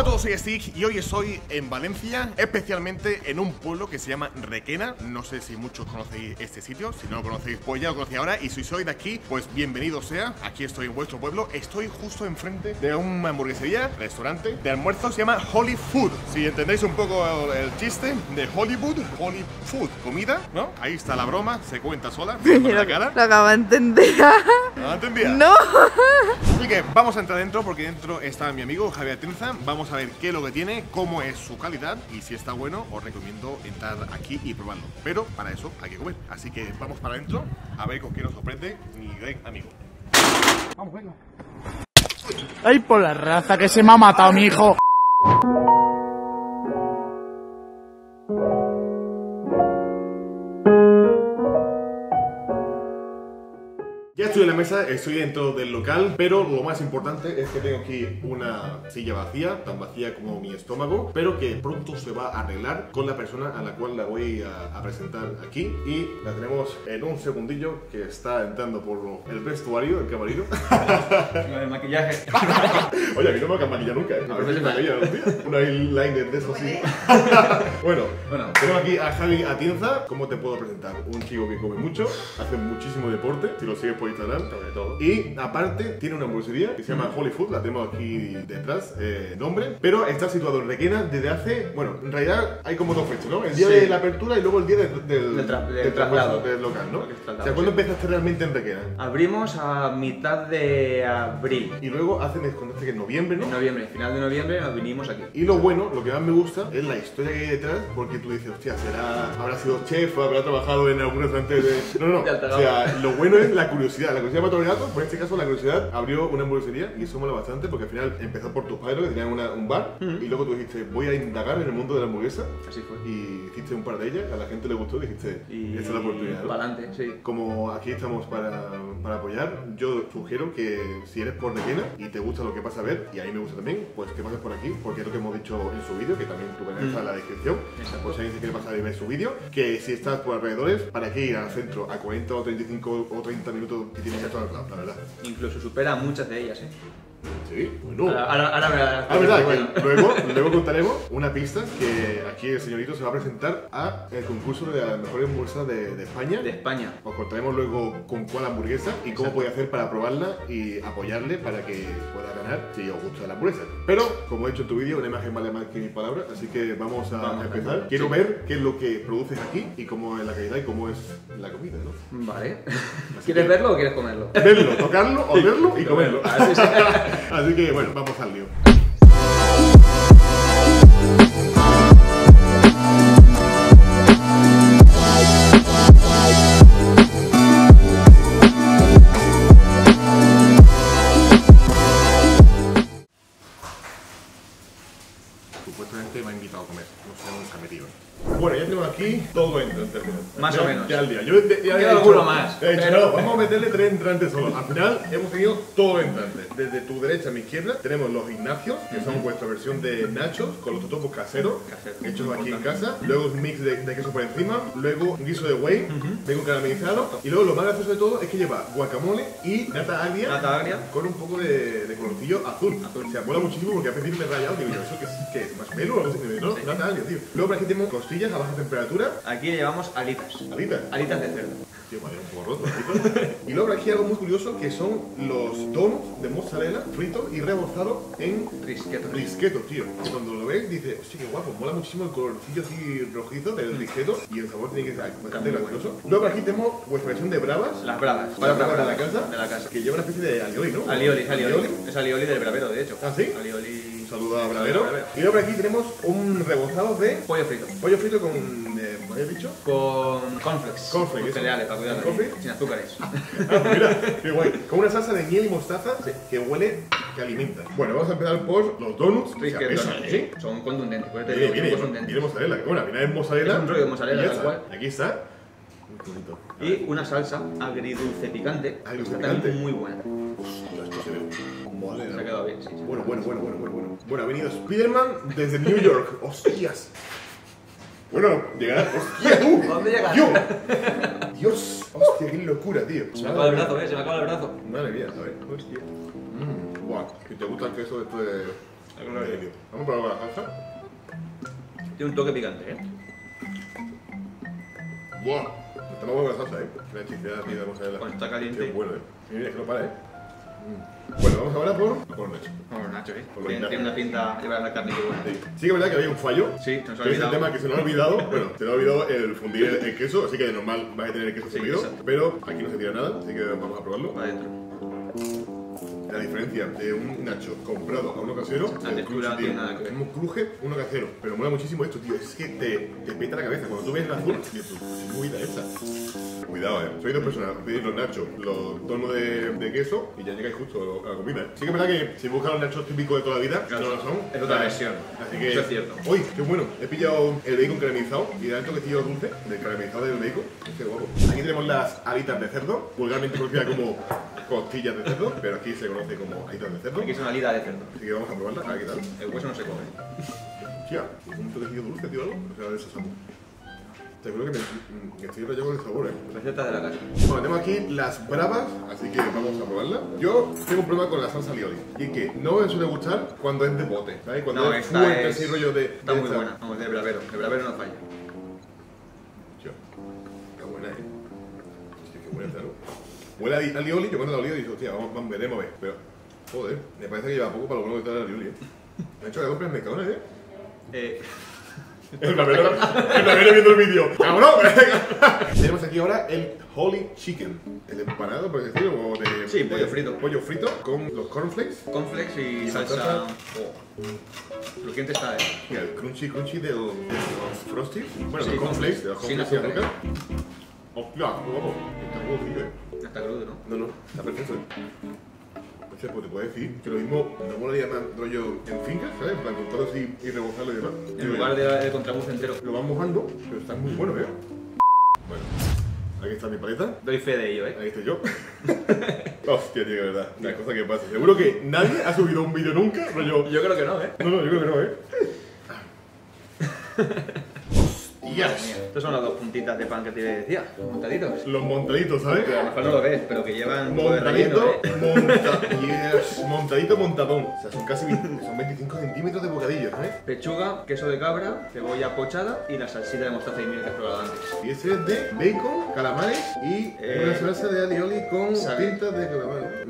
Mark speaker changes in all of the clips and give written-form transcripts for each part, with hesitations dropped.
Speaker 1: Hola a todos, soy Stick y hoy estoy en Valencia, especialmente en un pueblo que se llama Requena. No sé si muchos conocéis este sitio, si no lo conocéis pues ya lo conocéis ahora. Y si sois de aquí, pues bienvenido sea, aquí estoy en vuestro pueblo. Estoy justo enfrente de una hamburguesería, restaurante de almuerzo, se llama Holy Food. Si entendéis un poco el chiste de Hollywood, Holy Food, comida, ¿no? Ahí está la broma, se cuenta sola, con la cara.
Speaker 2: Lo acabo de entender.
Speaker 1: ¿No lo entendía?
Speaker 2: No.
Speaker 1: Así que vamos a entrar dentro porque dentro está mi amigo Javier Atienza. Vamos a ver qué es lo que tiene, cómo es su calidad y si está bueno os recomiendo entrar aquí y probarlo. Pero para eso hay que comer. Así que vamos para adentro a ver con qué nos sorprende mi gran amigo. Vamos, venga.
Speaker 3: Ay, por la raza que se me ha matado mi hijo.
Speaker 1: Ya estoy en la mesa, estoy dentro del local, pero lo más importante es que tengo aquí una silla vacía, tan vacía como mi estómago, pero que pronto se va a arreglar con la persona a la cual la voy a presentar aquí. Y la tenemos en un segundillo, que está entrando por el vestuario, el camarero.
Speaker 4: El maquillaje.
Speaker 1: Oye, a mí no me han maquillado nunca, ¿eh? A ver si me maquillan un día. Un eyeliner de eso sí. Bueno, tengo aquí a Javi Atienza. ¿Cómo te puedo presentar? Un chico que come mucho, hace muchísimo deporte, si lo sigues por Instagram, sobre todo. Y aparte tiene una hamburguesería que se llama Holy Food, la tenemos aquí detrás, nombre, pero está situado en Requena desde hace, bueno, en realidad hay como dos fechas, ¿no? El día de la apertura y luego el día del traslado del local, ¿no? O sea, ¿cuándo empezaste realmente en Requena?
Speaker 4: Abrimos a mitad de abril.
Speaker 1: Y luego me contaste que en noviembre, ¿no?
Speaker 4: En noviembre, final de noviembre nos vinimos aquí.
Speaker 1: Y lo bueno, lo que más me gusta es la historia que hay detrás, porque tú dices, hostia, habrá sido chef, habrá trabajado en algún restaurante de... No, o sea, lo bueno es la curiosidad para todo el gato. Por este caso la curiosidad abrió una hamburguesería y eso mola bastante porque al final empezó por tus padres que tenían un bar y luego tú dijiste, voy a indagar en el mundo de la hamburguesa.
Speaker 4: Así fue.
Speaker 1: Y hiciste un par de ellas, a la gente le gustó y dijiste, esta es la oportunidad, ¿no?
Speaker 4: Para adelante, sí.
Speaker 1: Como aquí estamos para apoyar, yo sugiero que si eres por Requena y te gusta lo que vas a ver, y a mí me gusta también, pues que pases por aquí, porque es lo que hemos dicho en su vídeo, que también tu canal está en la descripción.
Speaker 4: Exacto.
Speaker 1: Pues si alguien se quiere pasar y ver su vídeo, que si estás por alrededores, ¿para qué ir al centro a 40 o 35 o 30 minutos y tienes esto al lado, la verdad?
Speaker 4: Incluso supera muchas de ellas, ¿eh?
Speaker 1: Sí, bueno.
Speaker 4: Ahora
Speaker 1: verdad,
Speaker 4: bueno.
Speaker 1: que luego contaremos una pista que aquí el señorito se va a presentar a el concurso de las mejores hamburguesas de España.
Speaker 4: De España.
Speaker 1: Os contaremos luego con cuál hamburguesa y cómo puede hacer para probarla y apoyarle para que pueda ganar si os gusta la hamburguesa. Pero, como he dicho en tu vídeo, una imagen vale más que mil palabras, así que vamos a empezar. Quiero ver qué es lo que produces aquí y cómo es la calidad y cómo es la comida, ¿no?
Speaker 4: Vale. ¿Quieres verlo o quieres comerlo?
Speaker 1: Verlo, tocarlo, olerlo y comerlo.
Speaker 4: Sí.
Speaker 1: Así que bueno, vamos al lío. Supuestamente me ha invitado a comer, no sé dónde se ha metido. Bueno, ya tenemos aquí todo en términos.
Speaker 4: Más o menos.
Speaker 1: Ya al día. Yo ya
Speaker 4: queda alguno más.
Speaker 1: He dicho, no, vamos a meterle 3 entrantes solo. Al final hemos tenido todo entrante. Desde tu derecha a mi izquierda tenemos los Ignacios, que son vuestra versión de nachos con los totopos caseros, hechos aquí en casa. Luego un mix de queso por encima. Luego un guiso de whey, bacon caramelizado. Y luego lo más gracioso de todo es que lleva guacamole y nata agria con un poco de colorcillo azul. O sea, mola muchísimo porque a veces me he rayado. Digo yo, ¿eso qué es? ¿Marshmallow o algo así? No, nata agria, tío. Luego por aquí tenemos costillas a baja temperatura.
Speaker 4: Aquí llevamos alitas.
Speaker 1: ¿Alitas?
Speaker 4: De cerdo.
Speaker 1: Tío, madre, un poco roto, alitas. Y luego por aquí hay algo muy curioso que son los donuts de mozzarella fritos y rebozados en risqueto, tío. Que cuando lo ves dices, hostia, qué guapo, mola muchísimo el colorcillo así rojizo del risqueto y el sabor tiene que ser bastante gracioso. Luego por aquí tenemos vuestra versión de bravas.
Speaker 4: Las bravas.
Speaker 1: Para bravas de la casa.
Speaker 4: De la casa.
Speaker 1: Que lleva una especie de alioli, ¿no?
Speaker 4: Alioli. Es alioli del bravero, de hecho.
Speaker 1: ¿Ah, sí?
Speaker 4: Alioli.
Speaker 1: Saluda a Bravero. Y luego por aquí tenemos un rebozado de
Speaker 4: Pollo frito.
Speaker 1: pollo frito con, ¿cómo habías dicho?
Speaker 4: Con cornflakes.
Speaker 1: Cornflakes,
Speaker 4: Con cereales, para cuidar.
Speaker 1: ¿Cornflakes?
Speaker 4: Sin azúcares.
Speaker 1: Mira, qué guay. Con una salsa de miel y mostaza que huele, que alimenta. Bueno, vamos a empezar por los donuts.
Speaker 4: Sí, son contundentes.
Speaker 1: Viene mozzarella. Bueno, al final es mozzarella.
Speaker 4: Es un rollo de mozzarella, tal cual.
Speaker 1: Aquí está. Muy bonito.
Speaker 4: Y una salsa agridulce picante.
Speaker 1: Agridulce
Speaker 4: está
Speaker 1: picante.
Speaker 4: también muy buena.
Speaker 1: Hostia, esto se ve.
Speaker 4: Se ha quedado bien, sí.
Speaker 1: Bueno. Bueno, ha venido Spiderman desde New York. Hostias. Bueno, llegará. ¡Hostia, tú!
Speaker 4: ¿Dónde llegas?
Speaker 1: Dios. Hostia, qué locura, tío.
Speaker 4: Se me acaba el brazo, se me acaba el brazo.
Speaker 1: Madre mía, a ver. Hostia. Buah, que te gusta el queso esto de... Vamos a probar la salsa.
Speaker 4: Tiene un toque picante, ¿eh?
Speaker 1: ¡Buah! Está muy buena la salsa, La hechiceada aquí de la mozzarella.
Speaker 4: Cuando está caliente.
Speaker 1: Qué bueno, Mira, es que no para, Bueno, vamos ahora por Nacho.
Speaker 4: Vamos, Nacho,
Speaker 1: Por los
Speaker 4: Tiene una pinta de llevar la carne que buena.
Speaker 1: Sí que es verdad que había un fallo.
Speaker 4: Sí, nos ha
Speaker 1: Que es el
Speaker 4: olvidado.
Speaker 1: tema que se nos ha olvidado. Bueno, se nos ha olvidado el fundir el queso, así que de normal vas a tener el queso
Speaker 4: Sí,
Speaker 1: fundido.
Speaker 4: exacto.
Speaker 1: Pero aquí no se tira nada, así que vamos a probarlo.
Speaker 4: Para adentro.
Speaker 1: La diferencia de un nacho comprado a uno casero,
Speaker 4: La
Speaker 1: el
Speaker 4: textura
Speaker 1: crunch,
Speaker 4: tiene nada que ver.
Speaker 1: Como cruje uno casero, pero mola muchísimo esto, tío. Es que te peta la cabeza. Cuando tú ves el azul, tío, pues, qué movida esta. Cuidado, Soy dos personas, pedís los nachos, los tonos de queso y ya llegáis justo a la comida, Sí que es verdad que si buscas los nachos típicos de toda la vida,
Speaker 4: Claro,
Speaker 1: no lo son.
Speaker 4: es otra versión.
Speaker 1: Así que,
Speaker 4: Eso es cierto.
Speaker 1: Uy, qué bueno. He pillado el bacon caramelizado y le da el toquecillo dulce del caramelizado del bacon. Qué guapo. Aquí tenemos las alitas de cerdo, vulgarmente conocidas como costillas de cerdo, pero aquí se conoce como alitas de cerdo.
Speaker 4: Aquí es una lida de cerdo.
Speaker 1: Así que vamos a probarla, a ver qué tal.
Speaker 4: El hueso no se come.
Speaker 1: Hostia, un toquecillo dulce, tío, algo. O sea, de sésamo. Te creo que me estoy rayado con el sabor,
Speaker 4: Receta de la casa.
Speaker 1: Bueno, tenemos aquí las bravas, así que vamos a probarla. Yo tengo un problema con la salsa alioli, y es que no me suele gustar cuando es de bote, ¿sabes? Cuando
Speaker 4: No,
Speaker 1: es
Speaker 4: esta
Speaker 1: fuerte,
Speaker 4: es-
Speaker 1: ese rollo de...
Speaker 4: Está muy buena. Vamos, de bravero. De bravero no falla.
Speaker 1: Hostia, está buena, Hostia, qué buena está, ¿no? Huele a alioli, yo cuando la alioli digo, hostia, vamos, veremos a ver. Pero, joder, me parece que lleva poco para lo bueno que está el alioli, Me ha hecho que compras en Mercadona, El bravero viendo el vídeo. ¡Cabrón! Tenemos aquí ahora el Holy Chicken. El empanado, por decirlo, o de...
Speaker 4: Sí, pollo frito.
Speaker 1: Pollo frito con los cornflakes.
Speaker 4: Cornflakes y salsa.
Speaker 1: salsa.
Speaker 4: Crujiente está,
Speaker 1: Mira, el crunchy de los Frosties. Bueno,
Speaker 4: Sí,
Speaker 1: los cornflakes, de los
Speaker 4: sin
Speaker 1: cornflakes
Speaker 4: azúcar.
Speaker 1: Hostia, guapo. Está crudo,
Speaker 4: Está crudo, ¿no?
Speaker 1: No, está perfecto. O sea, pues te puedo decir que lo mismo no molaría más rollo en fincas, ¿sabes? En plan, con todo así y rebozarlo y demás.
Speaker 4: En lugar del contrabús entero.
Speaker 1: Lo van mojando, pero está muy bueno, Bueno, aquí está mi paleta.
Speaker 4: Doy fe de ello,
Speaker 1: Ahí estoy yo. Hostia, tío, de verdad. Una cosa que pasa. Seguro que nadie ha subido un vídeo nunca, rollo.
Speaker 4: Yo creo que no,
Speaker 1: No, yo creo que no,
Speaker 4: Madre mía. Estos son las dos puntitas de pan que te decía, montaditos.
Speaker 1: Los montaditos, ¿sabes?
Speaker 4: Que a lo mejor no lo ves, pero que llevan un poco de relleno,
Speaker 1: Montadito, montadón. O sea, son casi son 25 centímetros de bocadillos,
Speaker 4: Pechuga, queso de cabra, cebolla pochada y la salsita de mostaza y miel que has probado antes.
Speaker 1: Y ese es de bacon, calamares y una salsa de alioli con tintas de calamares.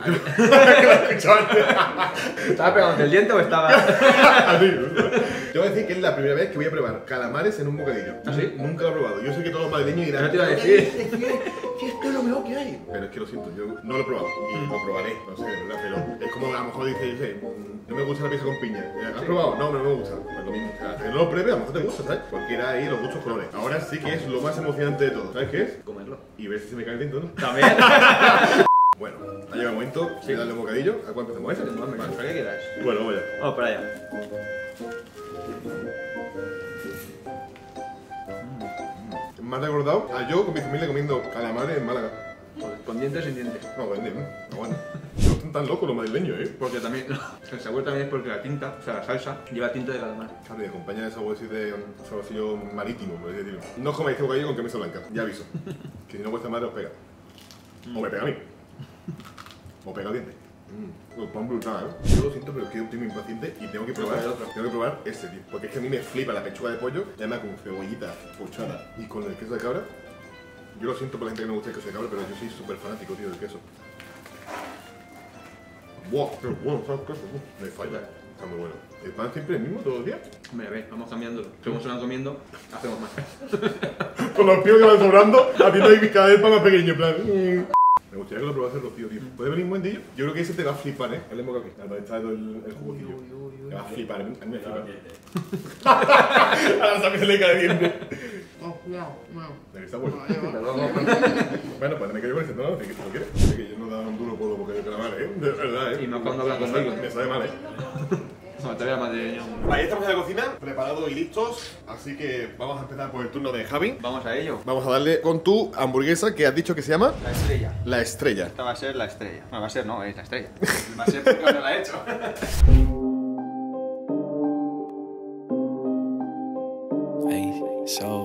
Speaker 4: ¿Estaba pegando el diente o estaba...?
Speaker 1: Así. Te voy a decir que es la primera vez que voy a probar calamares en un bocadillo.
Speaker 4: ¿Ah, sí?
Speaker 1: Nunca lo he probado. Yo sé que todos los madrileños dirán...
Speaker 4: No te iba a decir.
Speaker 1: Si esto es lo mejor que hay. Pero es que lo siento, yo no lo he probado. Y lo probaré, no sé, de verdad. Pero es como a lo mejor dice, yo sé, no me gusta la pizza con piña. ¿Has probado? No, no me gusta. Pues lo mismo. O sea, hasta que no lo pruebes, a lo mejor te gusta, ¿sabes? Cualquiera ahí, los gustos colores. Ahora sí que es lo más emocionante de todo. ¿Sabes qué es?
Speaker 4: Comerlo.
Speaker 1: Y ver si se me cae el diente, ¿no?
Speaker 4: También.
Speaker 1: Bueno, ha llegado el momento de darle un bocadillo. ¿A cuánto hacemos eso?
Speaker 4: Vale, ¿para qué quieras?
Speaker 1: Bueno, vamos allá.
Speaker 4: Vamos para allá.
Speaker 1: Me ha recordado a yo con mi familia comiendo calamares en Málaga.
Speaker 4: Con dientes sin dientes.
Speaker 1: No, vende, no bueno. No están tan locos los madrileños,
Speaker 4: Porque también, el sabor también es porque la tinta, o sea, la salsa, lleva tinta de calamar.
Speaker 1: Claro, y acompaña de sabor así de saborcillo marítimo, por así decirlo. No comáis este bocadillo con camisa blanca, ya aviso. Que si no vuestra madre os pega. O me pega a mí. O pega al diente. El pan brutal, Yo lo siento, pero es que estoy muy impaciente y tengo que probar este, tío. Porque es que a mí me flipa la pechuga de pollo, y además con cebollita pochada y con el queso de cabra. Yo lo siento por la gente que no me gusta el queso de cabra, pero yo soy súper fanático, tío, del queso. ¡Buah! ¡Qué bueno está el queso! No hay falla, está muy bueno. ¿El pan siempre es el mismo todos los días?
Speaker 4: Mira, ves, vamos cambiando. Según se van comiendo, hacemos más.
Speaker 1: Con los pibos que van sobrando, haciendo ahí cada vez pan más pequeño, en plan... Me gustaría que lo probase Rocío, tío. ¿Puede venir un momentillo? Yo creo que ese te va a flipar, El de aquí. Donde está el jugocillo. Te va a flipar, a mí me flipa. Ahora también se le cae el diente. Está bueno. Bueno, pues me quedo con ese, ¿no? Si lo quieres. Es que yo no daba un duro por porque de calamar, De verdad,
Speaker 4: Y más cuando hablan conmigo.
Speaker 1: Me sabe mal,
Speaker 4: No, te voy a madrileño.
Speaker 1: Ahí estamos en la cocina, preparados y listos. Así que vamos a empezar por el turno de Javi.
Speaker 4: Vamos a ello.
Speaker 1: Vamos a darle con tu hamburguesa que has dicho que se llama
Speaker 4: La estrella.
Speaker 1: La Estrella.
Speaker 4: Esta va a ser la estrella. No, va a ser, no, es la estrella. Va a ser porque no la he hecho.
Speaker 2: Hey, so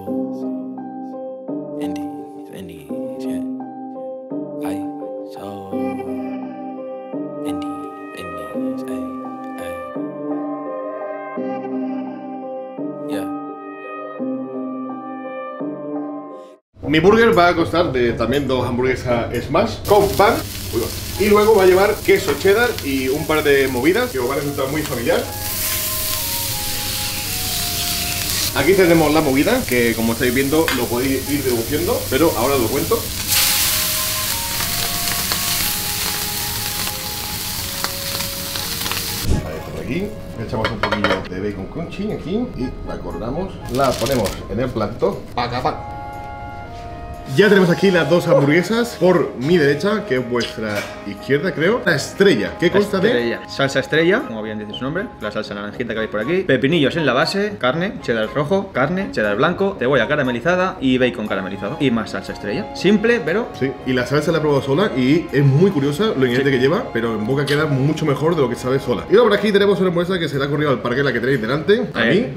Speaker 2: indies, yeah. Hey, so indies, hey, hey. Yeah.
Speaker 1: Mi burger va a costar de también 2 hamburguesas Smash con pan. Y luego va a llevar queso cheddar y un par de movidas que os van a resultar muy familiar. Aquí tenemos la movida, que como estáis viendo lo podéis ir deduciendo, pero ahora os lo cuento. Por aquí le echamos un poquillo de bacon crunchy aquí y la cortamos, la ponemos en el plato. Ya tenemos aquí las 2 hamburguesas por mi derecha, que es vuestra izquierda, creo. La estrella, que consta de
Speaker 4: salsa estrella, como bien dice su nombre, la salsa naranjita que veis por aquí, pepinillos en la base, carne, cheddar rojo, carne, cheddar blanco, cebolla caramelizada y bacon caramelizado. Y más salsa estrella. Simple, pero...
Speaker 1: Sí, y la salsa la he probado sola y es muy curiosa lo ingrediente que lleva, pero en boca queda mucho mejor de lo que sabe sola. Y luego por aquí tenemos una hamburguesa que se le ha ocurrido al parque, la que tenéis delante, a mí.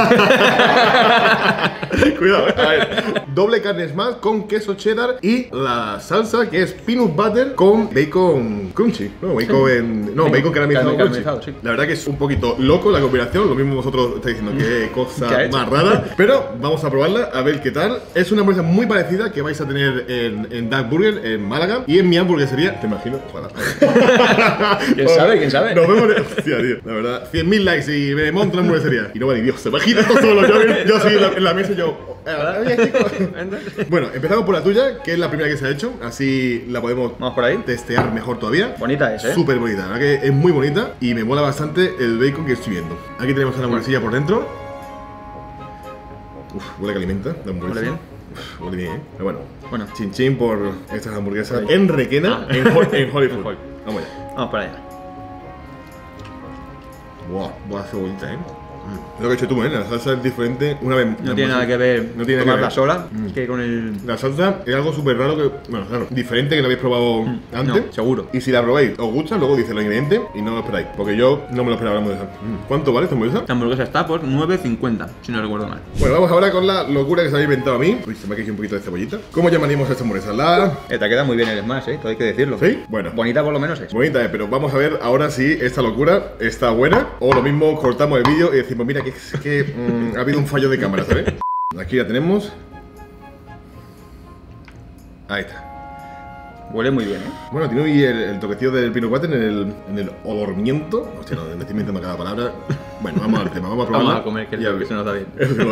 Speaker 1: Cuidado, a ver. Doble carne Smash con queso cheddar y la salsa que es peanut butter con bacon crunchy. No, bacon caramelizado.
Speaker 4: Sí.
Speaker 1: La verdad que es un poquito loco la combinación, lo mismo vosotros estáis diciendo, qué cosa más rara. Pero vamos a probarla, a ver qué tal. Es una hamburguesa muy parecida que vais a tener en Duck Burger, en Málaga. Y en mi hamburguesería, te imagino, ojalá.
Speaker 4: ¿Quién sabe? ¿Quién sabe?
Speaker 1: Nos vemos, hostia, tío, la verdad, 100.000 likes y me monto una hamburguesería. Y no vale Dios, se imagina esto solo. Yo así en la mesa y yo... Bueno, empezamos por la tuya, que es la primera que se ha hecho. Así la podemos
Speaker 4: por ahí.
Speaker 1: testear mejor todavía.
Speaker 4: Bonita es,
Speaker 1: Súper bonita, la verdad que es muy bonita y me mola bastante el bacon que estoy viendo. Aquí tenemos la hamburguesilla por dentro. Uf, huele que alimenta la hamburguesa.
Speaker 4: Huele bien.
Speaker 1: Uf, huele bien, Pero bueno, chin chin por estas hamburguesas en Requena, en Hollywood. Vamos allá.
Speaker 4: Vamos para allá.
Speaker 1: Buah, cebollita, Lo que has hecho tú, la salsa es diferente. Una vez
Speaker 4: no tiene nada que ver tomarla sola que con
Speaker 1: la salsa es algo súper raro que, bueno, claro, diferente que no habéis probado antes.
Speaker 4: No, seguro.
Speaker 1: Y si la probáis, os gusta, luego dice los ingredientes y no lo esperáis. Porque yo no me lo esperaba hablando de esa. ¿Cuánto vale esta hamburguesa?
Speaker 4: Esta hamburguesa está por 9,50, si no recuerdo mal.
Speaker 1: Bueno, vamos ahora con la locura que se había inventado a mí. Uy, se me ha caído un poquito de cebollita. ¿Cómo llamaríamos a esta hamburguesa?
Speaker 4: Te queda muy bien el Smash, todo hay que decirlo.
Speaker 1: ¿Sí? Bueno.
Speaker 4: Bonita por lo menos es.
Speaker 1: Bonita, pero vamos a ver ahora si esta locura está buena. O lo mismo, cortamos el vídeo y decimos, mira, que ha habido un fallo de cámara, ¿sabes? Aquí la tenemos. Ahí está.
Speaker 4: Huele muy bien,
Speaker 1: Bueno, tiene hoy el toquecillo del peanut butter en el olormiento. Hostia, no, me estoy inventando cada palabra. Bueno, vamos al tema, vamos a probarla.
Speaker 4: Vamos a comer, que se nos da bien.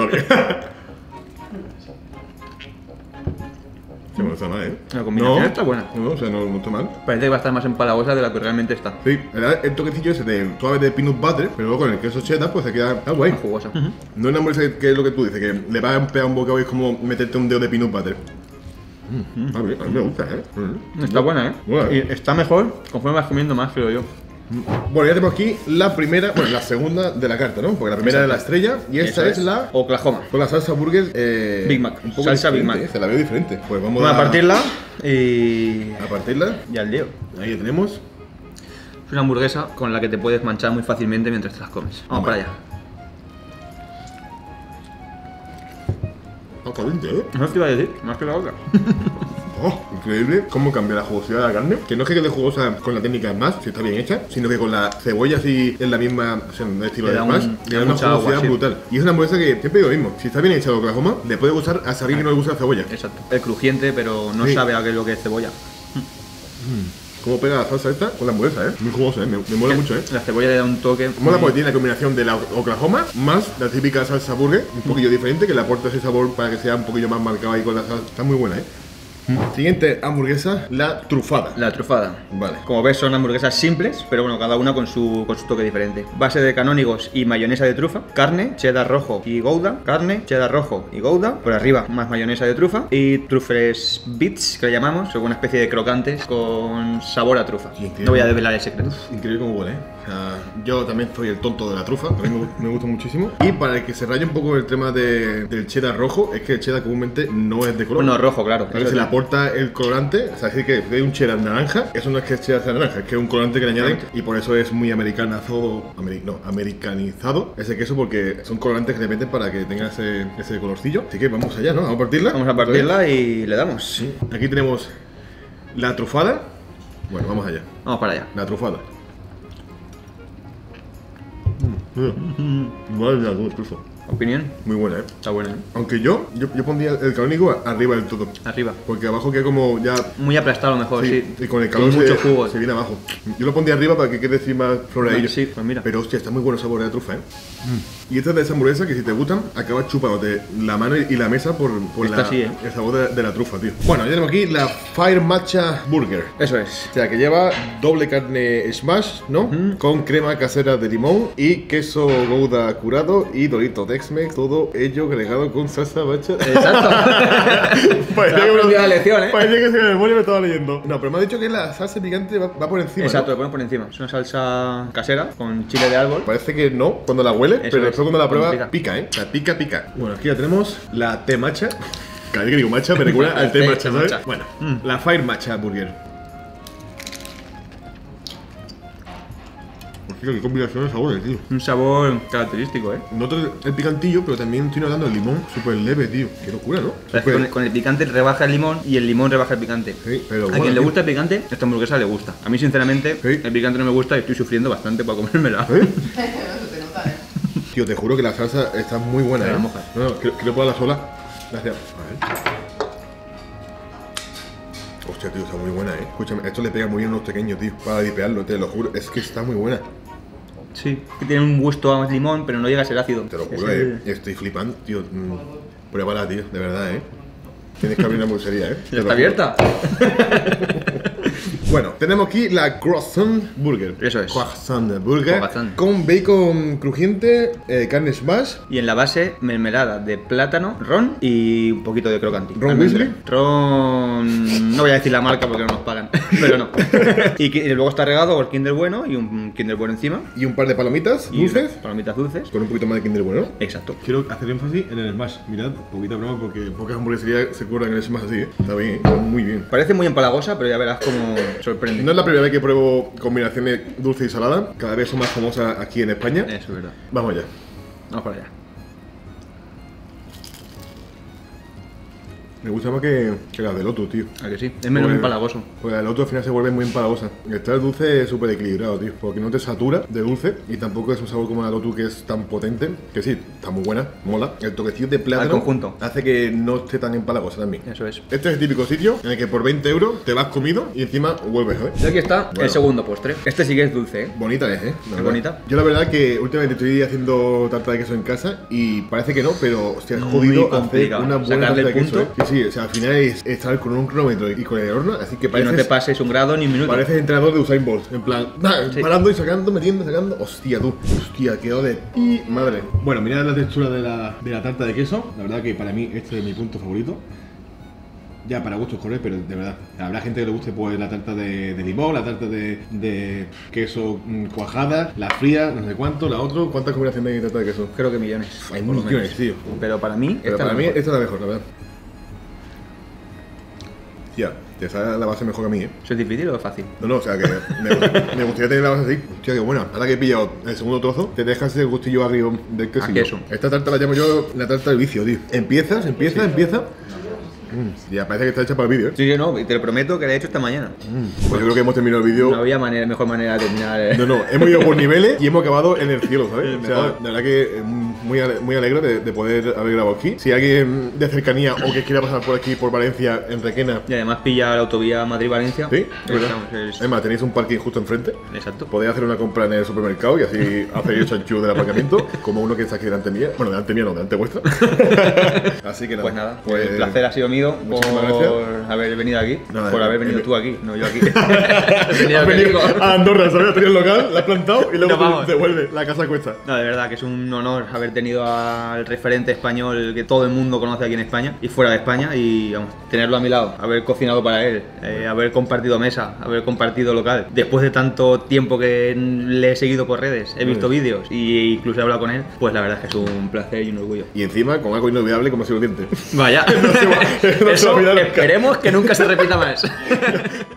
Speaker 1: Sí, no está mal,
Speaker 4: La combinación está buena.
Speaker 1: No, o sea, no está mal.
Speaker 4: Parece que va a estar más empalagosa de lo que realmente está.
Speaker 1: Sí, el toquecillo ese de suave de peanut butter, pero luego con el queso cheddar pues se queda guay.
Speaker 4: Jugosa.
Speaker 1: No es una hamburguesa que es lo que tú dices, que le va a pegar un bocado y es como meterte un dedo de peanut butter. A mí me gusta,
Speaker 4: Está buena,
Speaker 1: Bueno.
Speaker 4: Y está mejor conforme vas comiendo más, creo yo.
Speaker 1: Bueno, ya tenemos aquí la primera, bueno, la segunda de la carta, ¿no? Porque la primera es la estrella y esta es la
Speaker 4: Oklahoma.
Speaker 1: con la salsa burger
Speaker 4: Big Mac.
Speaker 1: un poco
Speaker 4: Salsa Big
Speaker 1: diferente,
Speaker 4: Mac.
Speaker 1: Se la veo diferente. Pues vamos
Speaker 4: a partirla y
Speaker 1: a partirla.
Speaker 4: y al lío.
Speaker 1: Ahí la tenemos.
Speaker 4: Es una hamburguesa con la que te puedes manchar muy fácilmente mientras te las comes. Vamos para allá.
Speaker 1: Está caliente,
Speaker 4: No te iba a decir, más que la otra.
Speaker 1: Oh, increíble cómo cambia la jugosidad de la carne. Que no es que quede jugosa con la técnica más, si está bien hecha, sino que con la cebolla así en la misma, o sea, en el estilo
Speaker 4: Le
Speaker 1: de
Speaker 4: da
Speaker 1: más, le da una
Speaker 4: mucha agua,
Speaker 1: jugosidad
Speaker 4: sí.
Speaker 1: brutal. Y es una hamburguesa que siempre digo lo mismo, si está bien hecha de Oklahoma, le puede gustar a alguien que no le gusta la cebolla.
Speaker 4: Exacto. Es crujiente, pero no
Speaker 1: Sí.
Speaker 4: sabe a qué es lo que es cebolla.
Speaker 1: Cómo pega la salsa esta con la hamburguesa, Muy jugosa, me mola mucho,
Speaker 4: La cebolla le da un toque.
Speaker 1: Mola porque tiene la combinación de la Oklahoma más la típica salsa burger, un poquillo diferente, que le aporta ese sabor para que sea un poquillo más marcado ahí con la salsa. Está muy buena, Siguiente hamburguesa, la trufada.
Speaker 4: La trufada.
Speaker 1: Vale.
Speaker 4: Como ves, son hamburguesas simples, pero bueno, cada una con su toque diferente. Base de canónigos y mayonesa de trufa, carne, cheddar rojo y gouda, carne, cheddar rojo y gouda, por arriba más mayonesa de trufa y truffles bits, que le llamamos, son una especie de crocantes con sabor a trufa.
Speaker 1: Increíble.
Speaker 4: No voy a desvelar el secreto.
Speaker 1: Increíble cómo huele, O sea, yo también soy el tonto de la trufa, a mí me gusta muchísimo. Y para el que se raye un poco el tema del cheddar rojo, es que el cheddar comúnmente no es de color.
Speaker 4: Bueno, rojo, claro.
Speaker 1: Claro, se le aporta el colorante, o sea, así que hay un cheddar naranja, eso no es que es cheddar naranja, es que es un colorante que le añaden y por eso es muy americanizado ese queso, porque son colorantes que le meten para que tenga ese colorcillo. Así que vamos allá, ¿no? Vamos a partirla.
Speaker 4: Vamos a partirla y le damos.
Speaker 1: Sí. Aquí tenemos la trufada. Bueno, vamos allá.
Speaker 4: Vamos para allá.
Speaker 1: La trufada. Madre mía, cómo trufa.
Speaker 4: ¿Opinión?
Speaker 1: Muy buena,
Speaker 4: Está buena, ¿eh?
Speaker 1: Aunque yo pondría el canónigo arriba del todo.
Speaker 4: Arriba.
Speaker 1: Porque abajo queda como ya...
Speaker 4: Muy aplastado a lo mejor, sí.
Speaker 1: Y con el calor
Speaker 4: Con mucho jugo.
Speaker 1: se viene abajo. Yo lo pondría arriba para que quede así más floreadillo.
Speaker 4: Sí, pues mira.
Speaker 1: Pero hostia, está muy bueno el sabor de la trufa, ¿eh? Y esta es de esa hamburguesa que si te gustan, acabas chupándote la mano y la mesa por
Speaker 4: Esta sí, ¿eh?
Speaker 1: el sabor de la trufa, tío. Bueno, ya tenemos aquí la Fire Matcha Burger.
Speaker 4: Eso es.
Speaker 1: O sea, que lleva doble carne smash, ¿no? Con crema casera de limón y queso gouda curado y dorito Tex-Mex, todo ello agregado con salsa matcha.
Speaker 4: Exacto.
Speaker 1: Parecía
Speaker 4: Te has aprendido la lección, ¿eh?
Speaker 1: Parecía que se me memoria me estaba leyendo. No, pero me ha dicho que la salsa picante va por encima.
Speaker 4: Exacto,
Speaker 1: ¿no?
Speaker 4: lo pones por encima. Es una salsa casera con chile de árbol.
Speaker 1: Parece que no cuando la huele, pero
Speaker 4: es.
Speaker 1: después cuando la
Speaker 4: Cuando
Speaker 1: prueba pica, ¿eh? O sea, pica. Bueno, aquí ya tenemos la té matcha. Cada vez que digo matcha me recuerda al té
Speaker 4: Té
Speaker 1: matcha, ¿sabes?
Speaker 4: matcha.
Speaker 1: Bueno, la Fire Matcha Burger. Hostia, qué combinación de sabores, tío.
Speaker 4: Un sabor característico, ¿eh?
Speaker 1: Noto el picantillo, pero también estoy notando el limón súper leve, tío. Qué locura, ¿no?
Speaker 4: Pero es que con el picante rebaja el limón y el limón rebaja el picante.
Speaker 1: Sí, pero
Speaker 4: A
Speaker 1: bueno,
Speaker 4: quien le
Speaker 1: tío.
Speaker 4: gusta el picante, esta hamburguesa le gusta. A mí, sinceramente,
Speaker 1: Sí.
Speaker 4: el picante no me gusta y estoy sufriendo bastante para comérmela.
Speaker 1: ¿Eh?
Speaker 5: Eso se nota, ¿eh?
Speaker 1: Tío, te juro que la salsa está muy buena,
Speaker 4: Te
Speaker 1: ¿eh?
Speaker 4: la mojas.
Speaker 1: No, quiero probarla sola. Gracias. A ver. Hostia, tío, está muy buena, ¿eh? Escúchame, esto le pega muy bien a unos pequeños, tío. Para dipearlo, te lo juro. Es que está muy buena.
Speaker 4: Sí. Que tiene un gusto a limón, pero no llega a ser ácido.
Speaker 1: Te lo
Speaker 4: Es
Speaker 1: juro,
Speaker 4: el-
Speaker 1: Estoy flipando, tío. Pruébala, tío, de verdad, Tienes que abrir una hamburguesería, Te
Speaker 4: ¿Ya
Speaker 1: lo
Speaker 4: está
Speaker 1: juro.
Speaker 4: abierta?
Speaker 1: Bueno, tenemos aquí la Croissant Burger.
Speaker 4: Eso es.
Speaker 1: Croissant Burger.
Speaker 4: Croissant.
Speaker 1: Con bacon crujiente, carne smash.
Speaker 4: Y en la base, mermelada de plátano, ron y un poquito de crocanti.
Speaker 1: ¿Ron
Speaker 4: Almendra.
Speaker 1: Weasley?
Speaker 4: Ron... No voy a decir la marca porque no nos pagan, pero no. Y luego está regado por Kinder Bueno y un Kinder Bueno encima.
Speaker 1: Y un par de palomitas
Speaker 4: Y
Speaker 1: dulces.
Speaker 4: palomitas dulces.
Speaker 1: Con un poquito más de Kinder Bueno, ¿no?
Speaker 4: Exacto.
Speaker 1: Quiero hacer énfasis en el smash. Mirad, poquita broma porque pocas hamburgueserías se curran en el smash así, Está bien, está muy bien.
Speaker 4: Parece muy empalagosa, pero ya verás cómo sorprende.
Speaker 1: No es la primera vez que pruebo combinaciones dulce y salada. Cada vez son más famosas aquí en España.
Speaker 4: Eso es verdad.
Speaker 1: Vamos allá.
Speaker 4: Vamos para allá.
Speaker 1: Me gusta más que la de Lotus, tío.
Speaker 4: ¿A que sí? Es menos
Speaker 1: Pues-
Speaker 4: empalagoso.
Speaker 1: Pues la de Lotus al final se vuelve muy empalagosa. Está el dulce súper equilibrado, tío. Porque no te satura de dulce y tampoco es un sabor como la Lotus que es tan potente. Que sí, está muy buena, mola. El toquecillo de plátano
Speaker 4: Al conjunto.
Speaker 1: hace que no esté tan empalagosa también.
Speaker 4: Eso es.
Speaker 1: Este es el típico sitio en el que por 20 euros te vas comido y encima vuelves, ¿sabes?
Speaker 4: Y aquí está
Speaker 1: Bueno.
Speaker 4: el segundo postre. Este sí que es dulce, ¿eh?
Speaker 1: Bonita es, La
Speaker 4: Qué
Speaker 1: verdad.
Speaker 4: bonita.
Speaker 1: Yo la verdad que últimamente estoy haciendo tarta de queso en casa y parece que no, pero hostia, es
Speaker 4: Muy
Speaker 1: jodido hacer
Speaker 4: complicado.
Speaker 1: una buena
Speaker 4: Sacarle
Speaker 1: tarta de
Speaker 4: el
Speaker 1: queso.
Speaker 4: punto.
Speaker 1: Sí, o sea, al final es estar con un cronómetro y con el horno, así que
Speaker 4: Y no te
Speaker 1: pareces,
Speaker 4: pases un grado ni un minuto.
Speaker 1: pareces entrenador de Usain Bolt. En plan,
Speaker 4: Sí.
Speaker 1: parando y sacando, metiendo, sacando. Hostia, tú. Hostia, quedó de y madre. Bueno, mirad la textura de la tarta de queso. La verdad que para mí este es mi punto favorito. Ya para gustos colores, pero de verdad. Habrá gente que le guste pues la tarta de limón, la tarta de queso cuajada, la fría, no sé cuánto, la otra. ¿Cuántas combinaciones hay de tarta de queso?
Speaker 4: Creo que millones.
Speaker 1: Hay
Speaker 4: por lo
Speaker 1: millones,
Speaker 4: menos.
Speaker 1: tío.
Speaker 4: Pero para mí,
Speaker 1: Pero
Speaker 4: esta
Speaker 1: para
Speaker 4: es
Speaker 1: mí
Speaker 4: la mejor.
Speaker 1: esta es la mejor, la verdad. Tía, te sale la base mejor que a mí,
Speaker 4: ¿Eso es difícil o es fácil?
Speaker 1: No, o sea que me gustaría tener la base así. Hostia, qué buena. Ahora que he pillado el segundo trozo, te dejas el gustillo arriba del queso.
Speaker 4: A queso.
Speaker 1: Esta tarta la llamo yo la tarta del vicio, tío. Empieza. Ya parece que está hecha para el vídeo,
Speaker 4: Sí, yo no, y te lo prometo que la he hecho esta mañana.
Speaker 1: Pues yo creo que hemos terminado el vídeo.
Speaker 4: No había mejor manera de terminar.
Speaker 1: No, hemos ido por niveles y hemos acabado en el cielo, ¿sabes? O sea,
Speaker 4: Mejor.
Speaker 1: la verdad que muy alegre de poder haber grabado aquí. Si alguien de cercanía o que quiera pasar por aquí, por Valencia, en Requena,
Speaker 4: Y además pilla la autovía Madrid-Valencia.
Speaker 1: ¿sí?
Speaker 4: Estamos,
Speaker 1: Además, tenéis un parking justo enfrente.
Speaker 4: Exacto.
Speaker 1: Podéis hacer una compra en el supermercado y así hacéis el chanchú del aparcamiento, como uno que está aquí delante mía. Bueno, delante mía no, delante vuestra. Así que nada.
Speaker 4: Pues nada, el placer ha sido mío
Speaker 1: muchísimas
Speaker 4: por
Speaker 1: gracias.
Speaker 4: haber venido aquí.
Speaker 1: Nada,
Speaker 4: por haber venido
Speaker 1: el-
Speaker 4: tú aquí, no yo aquí. He venido
Speaker 1: Has
Speaker 4: aquí,
Speaker 1: venido
Speaker 4: digo.
Speaker 1: a Andorra, ¿sabes? Has tenido el local, la has plantado y luego
Speaker 4: Nos vamos.
Speaker 1: te devuelve. La casa cuesta.
Speaker 4: No, de verdad que es un honor haber tenido al referente español que todo el mundo conoce aquí en España y fuera de España y vamos, tenerlo a mi lado, haber cocinado para él, haber compartido mesa, haber compartido local. Después de tanto tiempo que le he seguido por redes, he visto vídeos e incluso he hablado con él, pues la verdad es que es un placer y un orgullo.
Speaker 1: Y encima, con algo inolvidable como ha sido el diente.
Speaker 4: Vaya,
Speaker 1: no se va a
Speaker 4: eso
Speaker 1: olvidar nunca.
Speaker 4: esperemos que nunca se repita más.